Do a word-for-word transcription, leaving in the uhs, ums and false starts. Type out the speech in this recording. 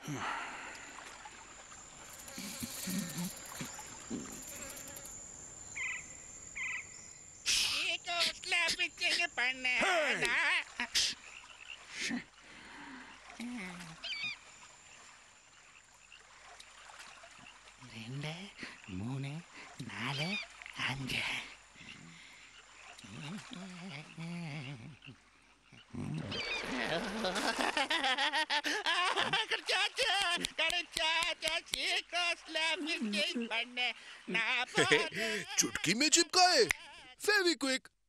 ரெண்டு மூணு நாலு அஞ்சு. चुटकी में चिपकाए फेविक्विक।